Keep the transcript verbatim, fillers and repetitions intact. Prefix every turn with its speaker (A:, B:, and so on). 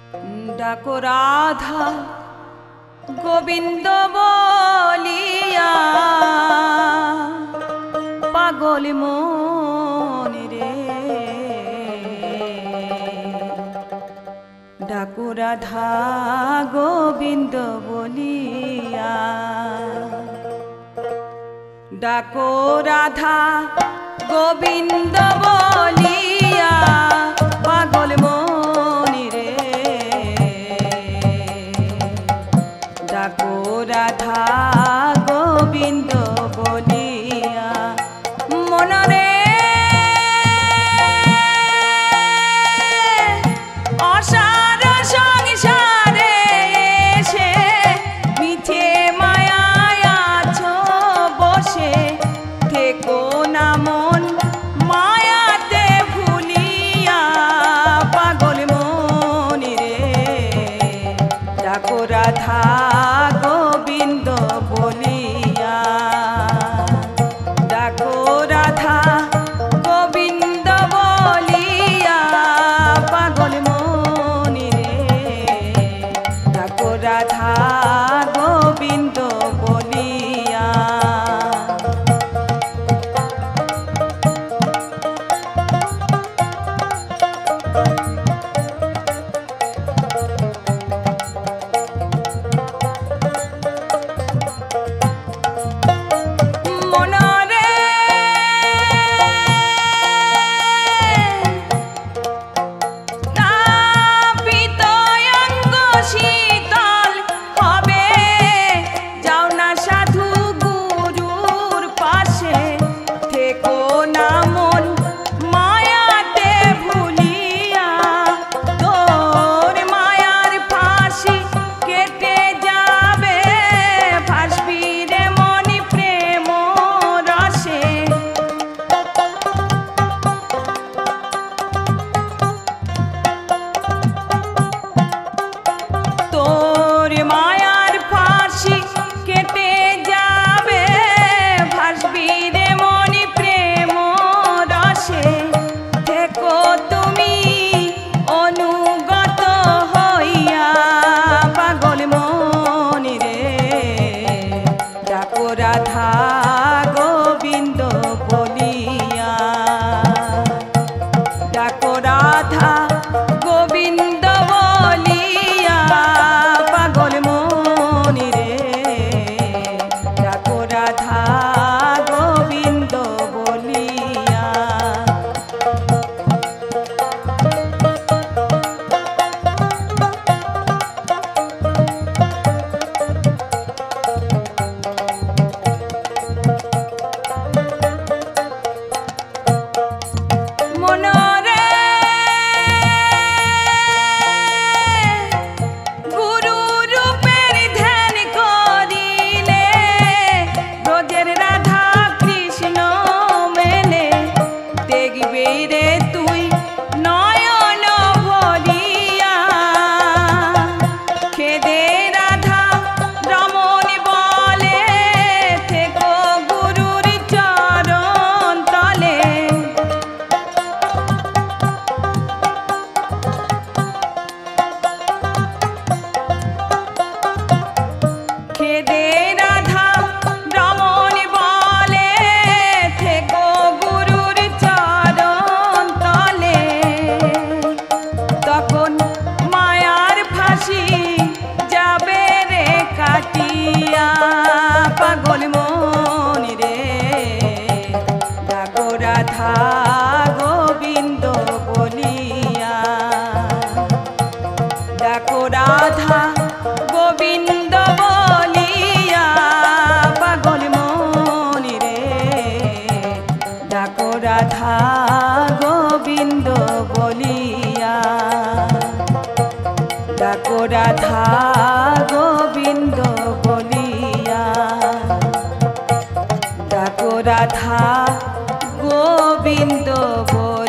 A: ডাকো রাধা গোবিন্দ বলিয়া পাগল মন রে। ডাকো রাধা গোবিন্দ বলিয়া, ডাকো রাধা গোবিন্দ বলিয়া পাগল মন রে। ডাকো রাধা গোবিন্দ বলিয়া মনরে অসার সংসারে এসে মিথ্যে মায়ায় আছো বসে, থেকো না মন মায়াতে ভুলিয়া পাগল মন রে। ডাকো রাধা গোবিন্দ বলিয়া, ডাকো রাধা গোবিন্দ বলিয়া পাগল মন রে। ডাকো রাধা গোবিন্দ বলিয়া। রাধা গোবিন্দ বলিয়া, ডাকো রাধা গোবিন্দ বলিয়া পাগল মন রে। ডাকো রাধা গোবিন্দ বলিয়া। পাগল মন রে। ডাকো রাধা গোবিন্দ বলিয়া, ডাকো রাধা গোবিন্দ বলিয়া পাগল মন রে। ডাকো রাধা গোবিন্দ বলিয়া, ডাকো রাধা গোবিন্দ বলিয়া, ডাকো রাধা গোবিন্দ বলিয়া।